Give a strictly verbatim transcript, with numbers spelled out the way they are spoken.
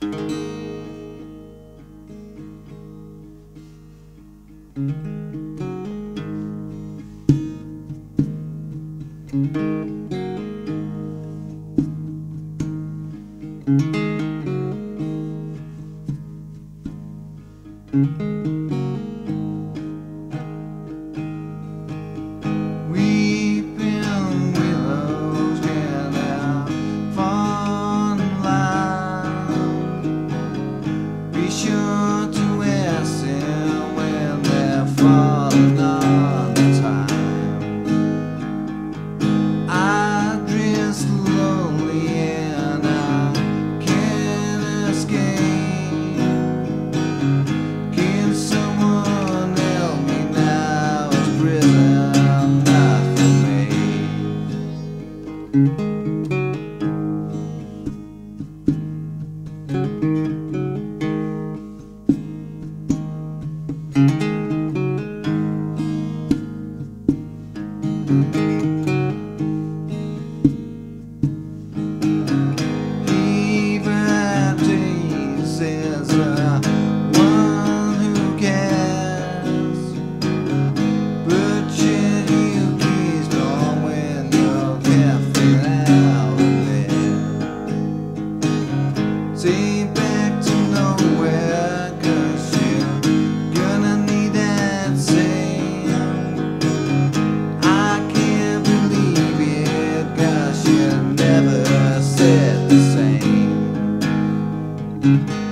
Weeping willows get out fun line. Be sure to listen when they're falling on time. I drift slowly and I can't escape. See back to nowhere, 'cause you're gonna need that same. I can't believe it, 'cause you never said the same.